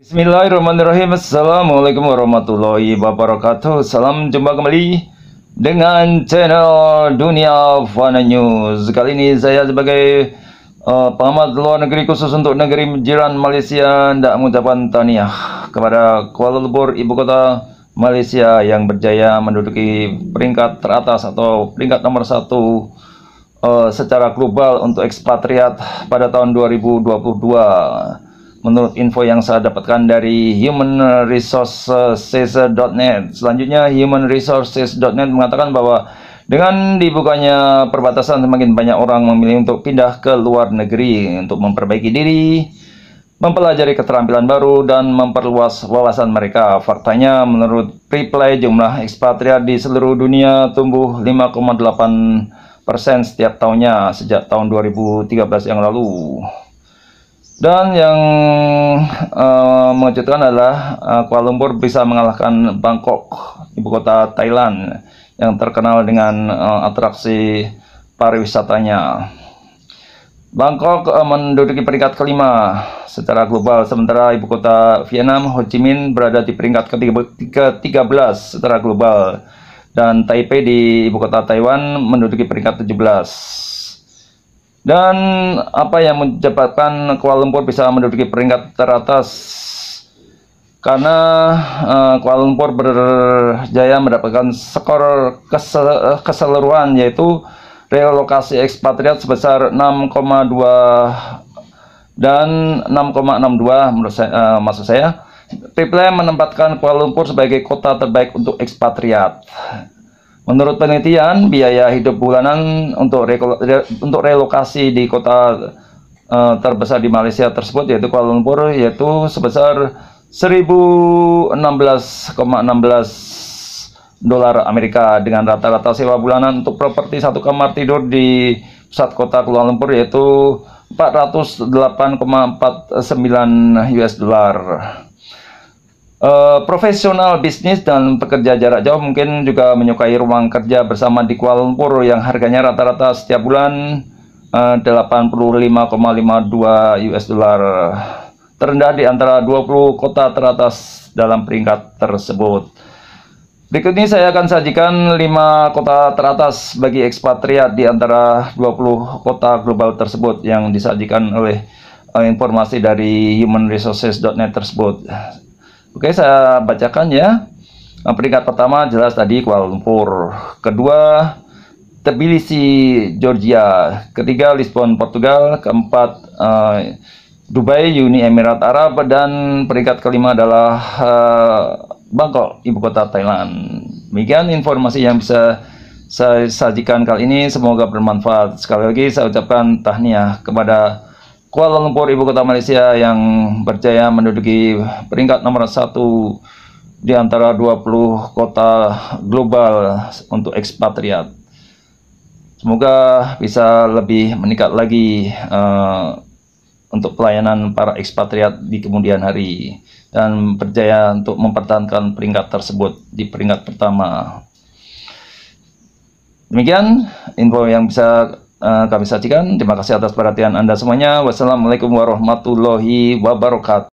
Bismillahirrahmanirrahim. Assalamualaikum warahmatullahi wabarakatuh. Salam jumpa kembali dengan channel Dunia Fana News. Kali ini saya sebagai pengamat luar negeri khusus untuk negeri jiran Malaysia hendak mengucapkan tahniah kepada Kuala Lumpur, ibu kota Malaysia, yang berjaya menduduki peringkat teratas atau peringkat nomor 1 secara global untuk ekspatriat pada tahun 2022. Menurut info yang saya dapatkan dari humanresources.net. Selanjutnya, humanresources.net mengatakan bahwa dengan dibukanya perbatasan, semakin banyak orang memilih untuk pindah ke luar negeri untuk memperbaiki diri, mempelajari keterampilan baru, dan memperluas wawasan mereka. Faktanya, menurut Reply, jumlah ekspatriat di seluruh dunia tumbuh 5,8% setiap tahunnya sejak tahun 2013 yang lalu. Dan yang mengejutkan adalah Kuala Lumpur bisa mengalahkan Bangkok, ibu kota Thailand, yang terkenal dengan atraksi pariwisatanya. Bangkok menduduki peringkat kelima secara global, sementara ibu kota Vietnam, Ho Chi Minh, berada di peringkat ke-13 secara global, dan Taipei di ibu kota Taiwan menduduki peringkat 17. Dan apa yang menyebabkan Kuala Lumpur bisa menduduki peringkat teratas? Karena Kuala Lumpur berjaya mendapatkan skor keseluruhan, yaitu relokasi ekspatriat sebesar 6,2 dan 6,62 menurut saya, maksud saya. Reply menempatkan Kuala Lumpur sebagai kota terbaik untuk ekspatriat. Menurut penelitian, biaya hidup bulanan untuk relokasi di kota terbesar di Malaysia tersebut, yaitu Kuala Lumpur, yaitu sebesar 1.016,16 dolar Amerika, dengan rata-rata sewa bulanan untuk properti satu kamar tidur di pusat kota Kuala Lumpur yaitu 408,49 US dollar. Profesional bisnis dan pekerja jarak jauh mungkin juga menyukai ruang kerja bersama di Kuala Lumpur yang harganya rata-rata setiap bulan 85,52 US dollar, terendah di antara 20 kota teratas dalam peringkat tersebut. Berikut ini saya akan sajikan 5 kota teratas bagi ekspatriat di antara 20 kota global tersebut yang disajikan oleh informasi dari humanresources.net tersebut. Oke, saya bacakan ya. Peringkat pertama jelas tadi Kuala Lumpur, kedua Tbilisi, Georgia, ketiga Lisbon, Portugal, keempat Dubai, Uni Emirat Arab, dan peringkat kelima adalah Bangkok, ibu kota Thailand. Demikian informasi yang bisa saya sajikan kali ini, semoga bermanfaat. Sekali lagi saya ucapkan tahniah kepada Kuala Lumpur, ibu kota Malaysia, yang berjaya menduduki peringkat nomor 1 di antara 20 kota global untuk ekspatriat. Semoga bisa lebih meningkat lagi untuk pelayanan para ekspatriat di kemudian hari, dan berjaya untuk mempertahankan peringkat tersebut di peringkat pertama. Demikian info yang bisa kami sajikan. Terima kasih atas perhatian Anda semuanya. Wassalamualaikum warahmatullahi wabarakatuh.